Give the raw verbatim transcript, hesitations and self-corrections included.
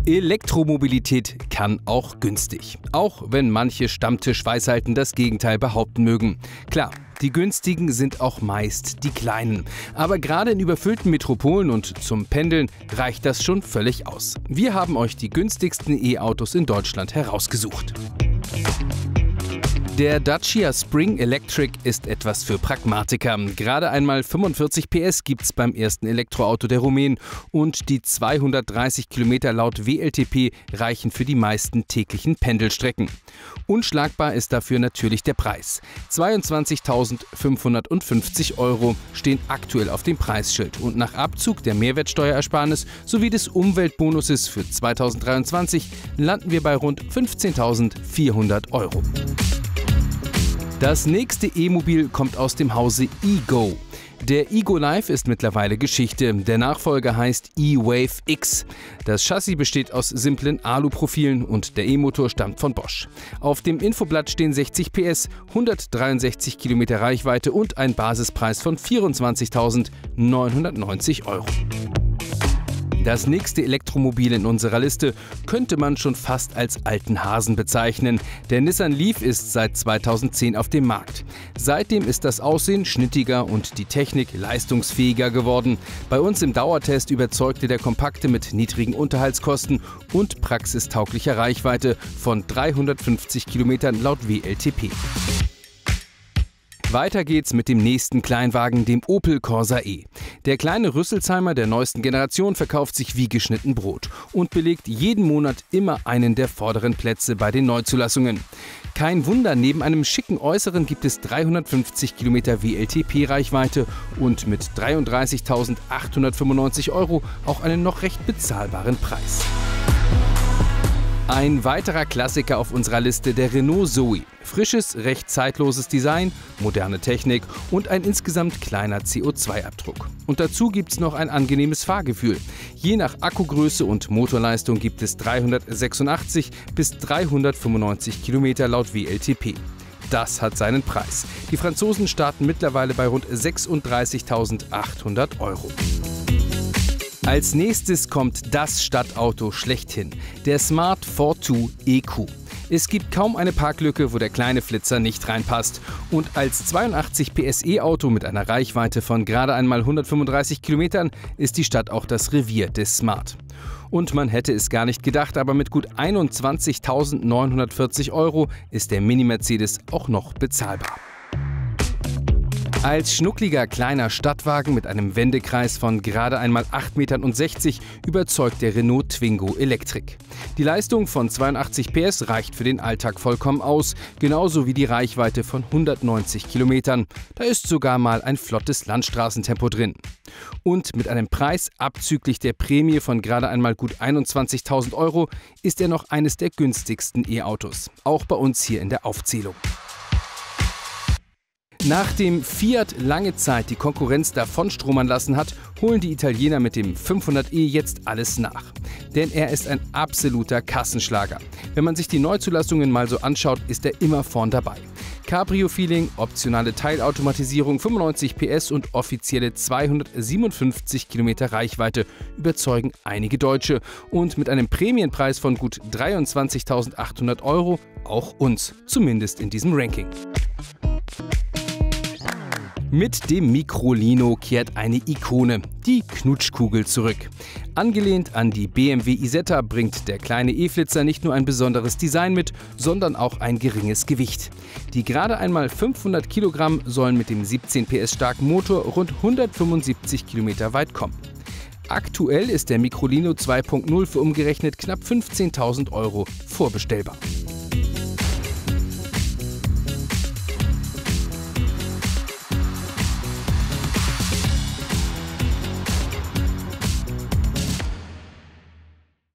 Elektromobilität kann auch günstig. Auch wenn manche Stammtischweisheiten das Gegenteil behaupten mögen. Klar, die günstigen sind auch meist die kleinen. Aber gerade in überfüllten Metropolen und zum Pendeln reicht das schon völlig aus. Wir haben euch die günstigsten E-Autos in Deutschland herausgesucht. Der Dacia Spring Electric ist etwas für Pragmatiker. Gerade einmal fünfundvierzig P S gibt's beim ersten Elektroauto der Rumänen und die zweihundertdreißig Kilometer laut W L T P reichen für die meisten täglichen Pendelstrecken. Unschlagbar ist dafür natürlich der Preis. zweiundzwanzigtausendfünfhundertfünfzig Euro stehen aktuell auf dem Preisschild und nach Abzug der Mehrwertsteuerersparnis sowie des Umweltbonuses für zweitausenddreiundzwanzig landen wir bei rund fünfzehntausendvierhundert Euro. Das nächste E-Mobil kommt aus dem Hause E-Go. Der E-Go Live ist mittlerweile Geschichte. Der Nachfolger heißt E-Wave X. Das Chassis besteht aus simplen Aluprofilen und der E-Motor stammt von Bosch. Auf dem Infoblatt stehen sechzig P S, hundertdreiundsechzig Kilometer Reichweite und ein Basispreis von vierundzwanzigtausendneunhundertneunzig Euro. Das nächste Elektromobil in unserer Liste könnte man schon fast als alten Hasen bezeichnen. Der Nissan Leaf ist seit zweitausendzehn auf dem Markt. Seitdem ist das Aussehen schnittiger und die Technik leistungsfähiger geworden. Bei uns im Dauertest überzeugte der Kompakte mit niedrigen Unterhaltskosten und praxistauglicher Reichweite von dreihundertfünfzig Kilometern laut W L T P. Weiter geht's mit dem nächsten Kleinwagen, dem Opel Corsa E. Der kleine Rüsselsheimer der neuesten Generation verkauft sich wie geschnitten Brot und belegt jeden Monat immer einen der vorderen Plätze bei den Neuzulassungen. Kein Wunder, neben einem schicken Äußeren gibt es dreihundertfünfzig Kilometer W L T P-Reichweite und mit dreiunddreißigtausendachthundertfünfundneunzig Euro auch einen noch recht bezahlbaren Preis. Ein weiterer Klassiker auf unserer Liste, der Renault Zoe. Frisches, recht zeitloses Design, moderne Technik und ein insgesamt kleiner C O zwei Abdruck. Und dazu gibt es noch ein angenehmes Fahrgefühl. Je nach Akkugröße und Motorleistung gibt es dreihundertsechsundachtzig bis dreihundertfünfundneunzig Kilometer laut W L T P. Das hat seinen Preis. Die Franzosen starten mittlerweile bei rund sechsunddreißigtausendachthundert Euro. Als nächstes kommt das Stadtauto schlechthin, der Smart Fortwo E Q. Es gibt kaum eine Parklücke, wo der kleine Flitzer nicht reinpasst. Und als zweiundachtzig P S E-Auto mit einer Reichweite von gerade einmal hundertfünfunddreißig Kilometern ist die Stadt auch das Revier des Smart. Und man hätte es gar nicht gedacht, aber mit gut einundzwanzigtausendneunhundertvierzig Euro ist der Mini-Mercedes auch noch bezahlbar. Als schnuckliger kleiner Stadtwagen mit einem Wendekreis von gerade einmal acht Komma sechzig Metern überzeugt der Renault Twingo Electric. Die Leistung von zweiundachtzig P S reicht für den Alltag vollkommen aus, genauso wie die Reichweite von hundertneunzig Kilometern. Da ist sogar mal ein flottes Landstraßentempo drin. Und mit einem Preis abzüglich der Prämie von gerade einmal gut einundzwanzigtausend Euro ist er noch eines der günstigsten E-Autos. Auch bei uns hier in der Aufzählung. Nachdem Fiat lange Zeit die Konkurrenz davonstromern lassen hat, holen die Italiener mit dem fünfhundert e jetzt alles nach. Denn er ist ein absoluter Kassenschlager. Wenn man sich die Neuzulassungen mal so anschaut, ist er immer vorn dabei. Cabrio-Feeling, optionale Teilautomatisierung, fünfundneunzig P S und offizielle zweihundertsiebenundfünfzig Kilometer Reichweite überzeugen einige Deutsche und mit einem Prämienpreis von gut dreiundzwanzigtausendachthundert Euro auch uns, zumindest in diesem Ranking. Mit dem Microlino kehrt eine Ikone, die Knutschkugel, zurück. Angelehnt an die B M W Isetta bringt der kleine E-Flitzer nicht nur ein besonderes Design mit, sondern auch ein geringes Gewicht. Die gerade einmal fünfhundert Kilogramm sollen mit dem siebzehn P S starken Motor rund hundertfünfundsiebzig Kilometer weit kommen. Aktuell ist der Microlino zwei Punkt null für umgerechnet knapp fünfzehntausend Euro vorbestellbar.